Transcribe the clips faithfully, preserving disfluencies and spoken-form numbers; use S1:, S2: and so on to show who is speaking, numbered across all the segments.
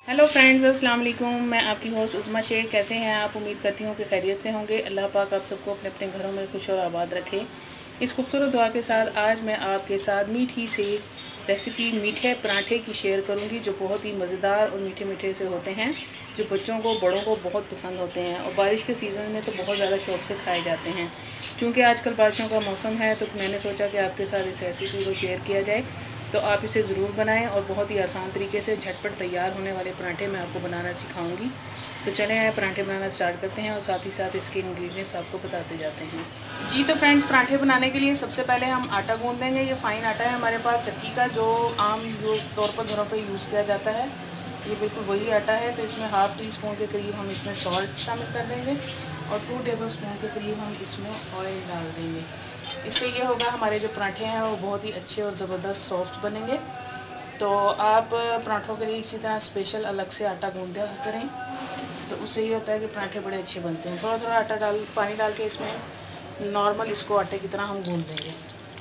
S1: Hello friends, अस्सलाम वालेकुम। मैं आपकी होस्ट उस्मा शेख। कैसे हैं आप? उम्मीद करती हूँ कि खैरियत से होंगे। अल्लाह पाक आप सबको अपने अपने घरों में खुश और आबाद रखे। इस खूबसूरत दुआ के साथ आज मैं आपके साथ मीठी सी रेसिपी मीठे पराठे की शेयर करूँगी, जो बहुत ही मज़ेदार और मीठे मीठे से होते हैं, जो बच्चों को बड़ों को बहुत पसंद होते हैं और बारिश के सीज़न में तो बहुत ज़्यादा शौक़ से खाए जाते हैं। चूँकि आजकल बारिशों का मौसम है तो मैंने सोचा कि आपके साथ इस रेसिपी को शेयर किया जाए। तो आप इसे ज़रूर बनाएं और बहुत ही आसान तरीके से झटपट तैयार होने वाले पराठे मैं आपको बनाना सिखाऊंगी। तो चलें आए पराठे बनाना स्टार्ट करते हैं और साथ ही साथ इसके इंग्रेडिएंट्स आपको बताते जाते हैं। जी तो फ्रेंड्स, पराठे बनाने के लिए सबसे पहले हम आटा गूंद देंगे। ये फ़ाइन आटा है हमारे पास चक्की का, जो आम यूज़ तौर पर घरों पर यूज़ किया जाता है। ये बिल्कुल वही आटा है। तो इसमें हाफ़ टी स्पून के करीब हम इसमें सॉल्ट शामिल कर देंगे और टू टेबल स्पून के करीब हम इसमें ऑयल डाल देंगे। इससे ये होगा हमारे जो पराठे हैं वो बहुत ही अच्छे और ज़बरदस्त सॉफ्ट बनेंगे। तो आप पराठों के लिए इसी तरह स्पेशल अलग से आटा गूंद दिया करें, तो उससे ये होता है कि पराठे बड़े अच्छे बनते हैं। थोड़ा थोड़ा आटा डाल पानी डाल के इसमें नॉर्मल इसको आटे की तरह हम गूंद देंगे।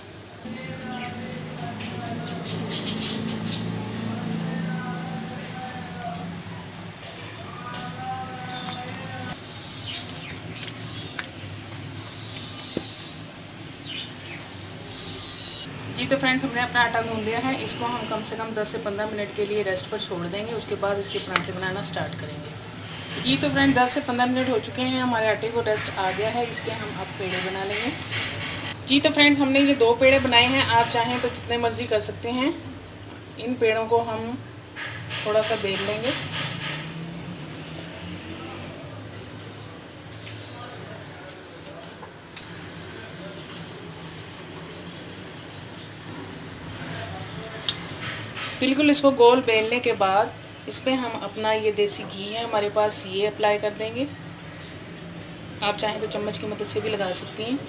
S1: जी तो फ्रेंड्स, हमने अपना आटा गूंद लिया है। इसको हम कम से कम दस से पंद्रह मिनट के लिए रेस्ट पर छोड़ देंगे। उसके बाद इसके पराठे बनाना स्टार्ट करेंगे। जी तो फ्रेंड, दस से पंद्रह मिनट हो चुके हैं, हमारे आटे को रेस्ट आ गया है। इसके हम अब पेड़े बना लेंगे। जी तो फ्रेंड्स, हमने ये दो पेड़े बनाए हैं। आप चाहें तो जितने मर्ज़ी कर सकते हैं। इन पेड़ों को हम थोड़ा सा बेल लेंगे। बिल्कुल इसको गोल बेलने के बाद इस पर हम अपना ये देसी घी है हमारे पास, ये अप्लाई कर देंगे। आप चाहें तो चम्मच की मदद से भी लगा सकती हैं।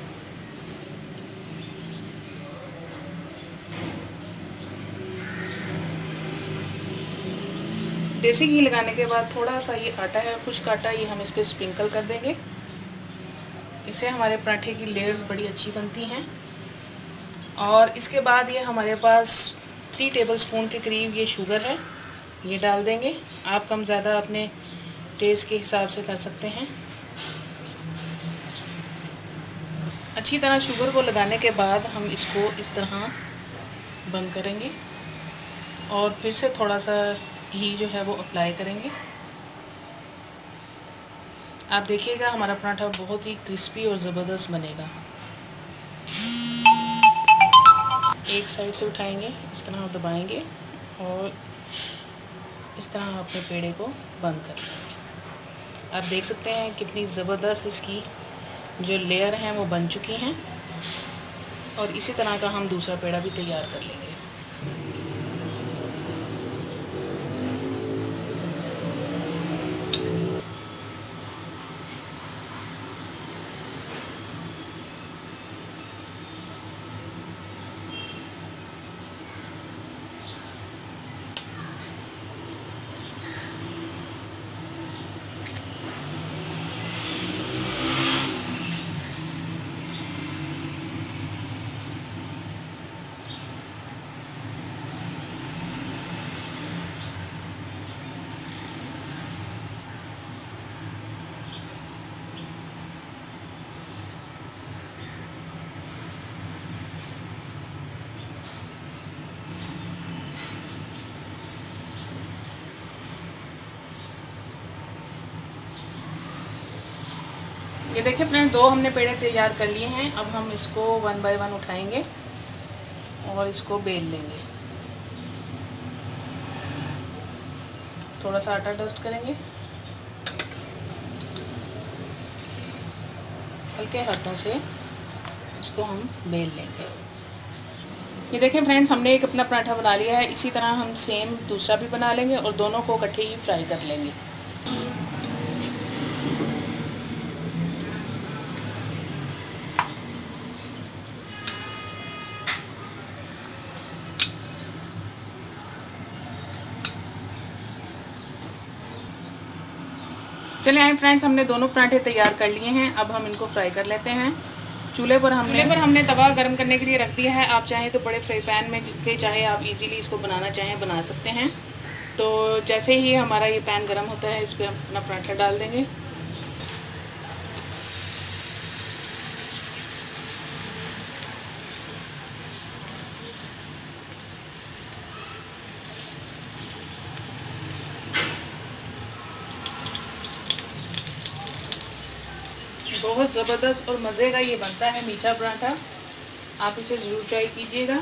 S1: देसी घी लगाने के बाद थोड़ा सा ये आटा है, खुश्क आटा, ये हम इस पर स्प्रिंकल कर देंगे। इससे हमारे पराठे की लेयर्स बड़ी अच्छी बनती हैं। और इसके बाद ये हमारे पास थ्री टेबलस्पून के करीब ये शुगर है, ये डाल देंगे। आप कम ज़्यादा अपने टेस्ट के हिसाब से कर सकते हैं। अच्छी तरह शुगर को लगाने के बाद हम इसको इस तरह बंद करेंगे और फिर से थोड़ा सा घी जो है वो अप्लाई करेंगे। आप देखिएगा हमारा पराठा बहुत ही क्रिस्पी और ज़बरदस्त बनेगा। एक साइड से उठाएंगे, इस तरह दबाएंगे और इस तरह अपने पेड़े को बंद कर देंगे। आप देख सकते हैं कितनी ज़बरदस्त इसकी जो लेयर हैं वो बन चुकी हैं। और इसी तरह का हम दूसरा पेड़ा भी तैयार कर लेंगे। ये देखिए फ्रेंड, दो हमने पेड़े तैयार कर लिए हैं। अब हम इसको वन बाय वन उठाएंगे और इसको बेल लेंगे। थोड़ा सा आटा डस्ट करेंगे, हल्के हाथों से इसको हम बेल लेंगे। ये देखिए फ्रेंड्स, हमने एक अपना पराठा बना लिया है। इसी तरह हम सेम दूसरा भी बना लेंगे और दोनों को इकट्ठे ही फ्राई कर लेंगे। चलिए आए फ्रेंड्स, हमने दोनों पराठे तैयार कर लिए हैं। अब हम इनको फ्राई कर लेते हैं। चूल्हे पर हमने चूल्हे पर हमने तवा गर्म करने के लिए रख दिया है। आप चाहें तो बड़े फ्राई पैन में, जिसपे चाहे आप इजीली इसको बनाना चाहें बना सकते हैं। तो जैसे ही हमारा ये पैन गरम होता है, इस पर हम अपना पराठा डाल देंगे। बहुत ज़बरदस्त और मज़े का ये बनता है मीठा पराठा। आप इसे ज़रूर ट्राई कीजिएगा।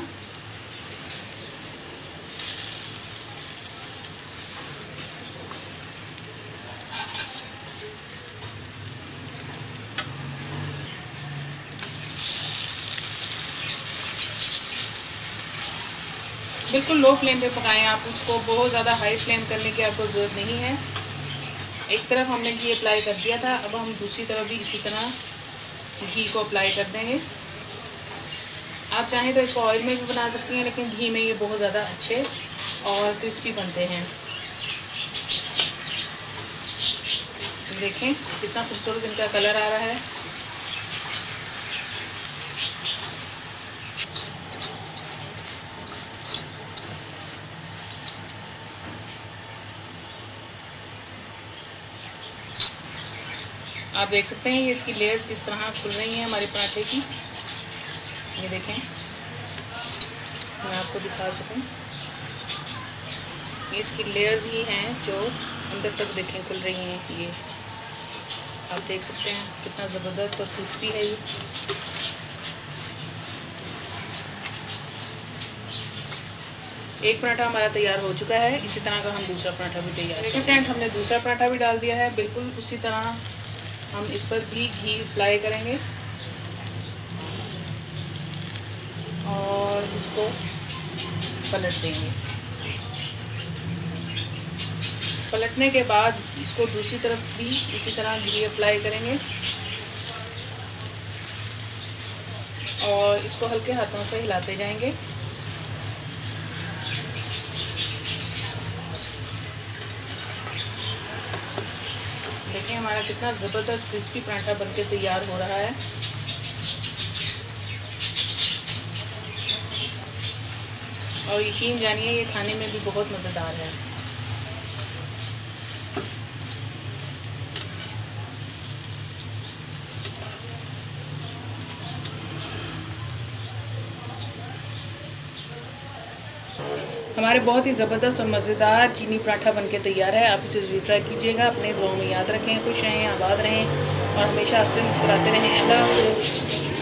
S1: बिल्कुल लो फ्लेम पे पकाएं आप उसको, बहुत ज़्यादा हाई फ्लेम करने की आपको ज़रूरत नहीं है। एक तरफ हमने घी अप्लाई कर दिया था, अब हम दूसरी तरफ भी इसी तरह घी को अप्लाई कर देंगे। आप चाहें तो इसको ऑयल में भी बना सकती हैं, लेकिन घी में ये बहुत ज़्यादा अच्छे और क्रिस्पी बनते हैं। देखें कितना खूबसूरत इनका कलर आ रहा है। आप देख सकते हैं ये इसकी लेयर्स किस तरह खुल रही हैं हमारे पराठे की। ये देखें, मैं आपको दिखा सकूं, ये इसकी लेयर्स ही हैं जो अंदर तक देखें खुल रही हैं। ये आप देख सकते हैं कितना ज़बरदस्त और क्रिस्पी है ये। एक पराठा हमारा तैयार हो चुका है, इसी तरह का हम दूसरा पराठा भी तैयार करेंगे। फ्रेंड्स, हमने दूसरा पराठा भी डाल दिया है। बिल्कुल उसी तरह हम इस पर भी घी अप्लाई करेंगे और इसको पलट देंगे। पलटने के बाद इसको दूसरी तरफ भी इसी तरह घी अप्लाई करेंगे और इसको हल्के हाथों से हिलाते जाएंगे। देखिए हमारा कितना ज़बरदस्त क्रिस्पी पराठा बनके तैयार हो रहा है। और यकीन जानिए ये खाने में भी बहुत मज़ेदार है। हमारे बहुत ही ज़बरदस्त और मज़ेदार चीनी पराठा बनके तैयार है। आप इसे ज़रूर ट्राई कीजिएगा। अपने दुआओं में याद रखें, खुश रहें, आबाद रहें और हमेशा हंसते मुस्कुराते रहें। अल्लाह हाफ़िज़।